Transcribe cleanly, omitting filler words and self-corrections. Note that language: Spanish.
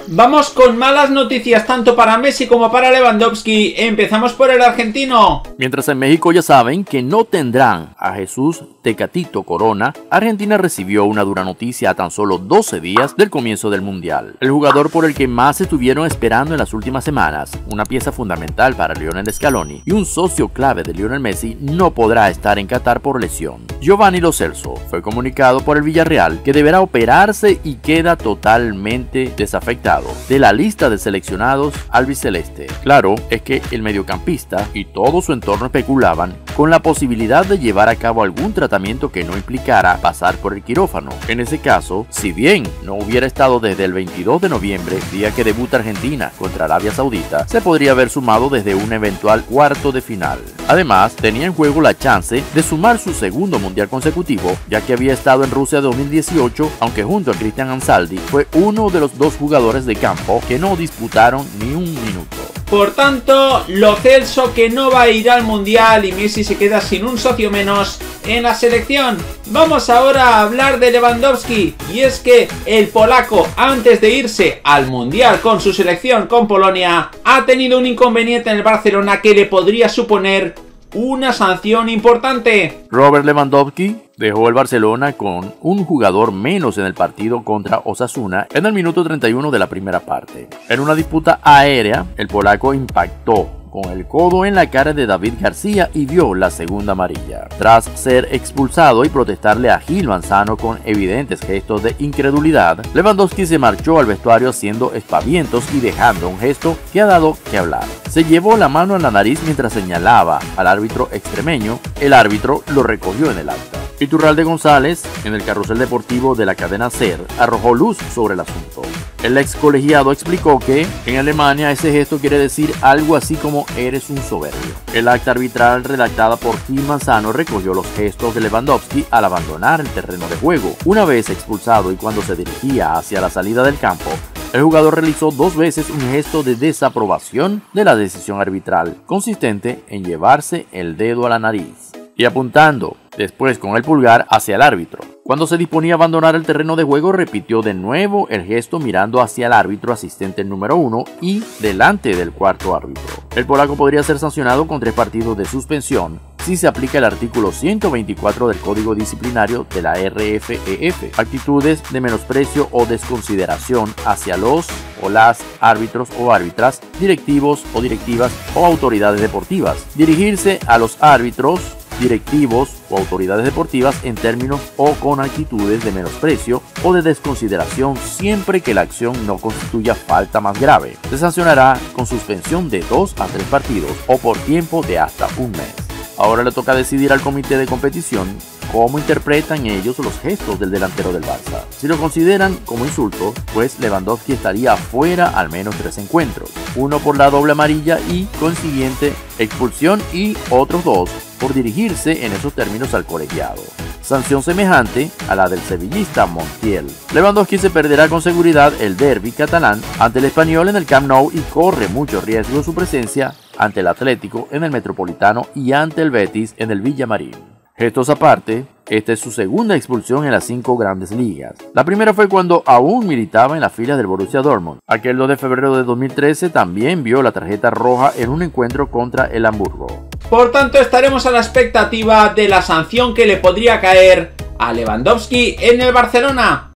Vamos con malas noticias tanto para Messi como para Lewandowski. Empezamos por el argentino. Mientras en México ya saben que no tendrán a Jesús Tecatito Corona, Argentina recibió una dura noticia a tan solo 12 días del comienzo del Mundial. El jugador por el que más estuvieron esperando en las últimas semanas, una pieza fundamental para Lionel Scaloni y un socio clave de Lionel Messi, no podrá estar en Qatar por lesión. Giovanni Lo Celso fue comunicado por el Villarreal que deberá operarse y queda totalmente desafectado de la lista de seleccionados albiceleste. Claro es que el mediocampista y todo su entorno especulaban con la posibilidad de llevar a cabo algún tratamiento que no implicara pasar por el quirófano. En ese caso, si bien no hubiera estado desde el 22 de noviembre, día que debuta Argentina contra Arabia Saudita, se podría haber sumado desde un eventual cuarto de final. Además, tenía en juego la chance de sumar su segundo mundial consecutivo, ya que había estado en Rusia 2018, aunque junto a Cristian Ansaldi fue uno de los dos jugadores de campo que no disputaron ni un minuto. Por tanto, Lo Celso que no va a ir al Mundial y Messi se queda sin un socio menos en la selección. Vamos ahora a hablar de Lewandowski, y es que el polaco, antes de irse al Mundial con su selección con Polonia, ha tenido un inconveniente en el Barcelona que le podría suponer una sanción importante. Robert Lewandowski dejó el Barcelona con un jugador menos en el partido contra Osasuna en el minuto 31 de la primera parte. En una disputa aérea, el polaco impactó con el codo en la cara de David García y vio la segunda amarilla. Tras ser expulsado y protestarle a Gil Manzano con evidentes gestos de incredulidad, Lewandowski se marchó al vestuario haciendo aspavientos y dejando un gesto que ha dado que hablar. Se llevó la mano en la nariz mientras señalaba al árbitro extremeño. El árbitro lo recogió en el acta. Iturralde González, en el carrusel deportivo de la cadena SER, arrojó luz sobre el asunto. El ex colegiado explicó que en Alemania ese gesto quiere decir algo así como eres un soberbio. El acta arbitral redactada por Gil Manzano recogió los gestos de Lewandowski al abandonar el terreno de juego. Una vez expulsado y cuando se dirigía hacia la salida del campo, el jugador realizó 2 veces un gesto de desaprobación de la decisión arbitral, consistente en llevarse el dedo a la nariz y apuntando después con el pulgar hacia el árbitro. Cuando se disponía a abandonar el terreno de juego, repitió de nuevo el gesto mirando hacia el árbitro asistente número 1 y delante del cuarto árbitro. El polaco podría ser sancionado con 3 partidos de suspensión si se aplica el artículo 124 del Código Disciplinario de la RFEF, actitudes de menosprecio o desconsideración hacia los o las árbitros o árbitras, directivos o directivas o autoridades deportivas. Dirigirse a los árbitros, directivos o autoridades deportivas en términos o con actitudes de menosprecio o de desconsideración siempre que la acción no constituya falta más grave. Se sancionará con suspensión de 2 a 3 partidos o por tiempo de hasta un mes. Ahora le toca decidir al comité de competición cómo interpretan ellos los gestos del delantero del Barça. Si lo consideran como insulto, pues Lewandowski estaría fuera al menos 3 encuentros, uno por la doble amarilla y consiguiente expulsión y otros 2 por dirigirse en esos términos al colegiado. Sanción semejante a la del sevillista Montiel. Lewandowski se perderá con seguridad el derbi catalán ante el Español en el Camp Nou y corre mucho riesgo su presencia ante el Atlético en el Metropolitano y ante el Betis en el Villamarín. Gestos aparte, esta es su segunda expulsión en las 5 grandes ligas. La primera fue cuando aún militaba en las filas del Borussia Dortmund. Aquel 2 de febrero de 2013 también vio la tarjeta roja en un encuentro contra el Hamburgo. Por tanto, estaremos a la expectativa de la sanción que le podría caer a Lewandowski en el Barcelona.